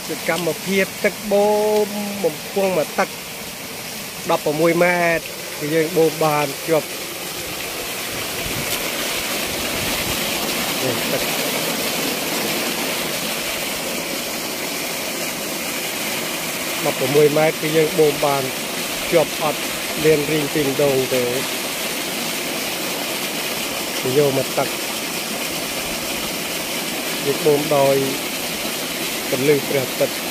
Sự cầm một phiếp tức bô một quân mà tắc đọc ở mùi mẹ thì dương bô bàn chụp đọc ở mùi mẹ thì dương bô bàn chụp ọt liền riêng tình đồng để vô mà tắc việc bô đòi cần lưu trật tật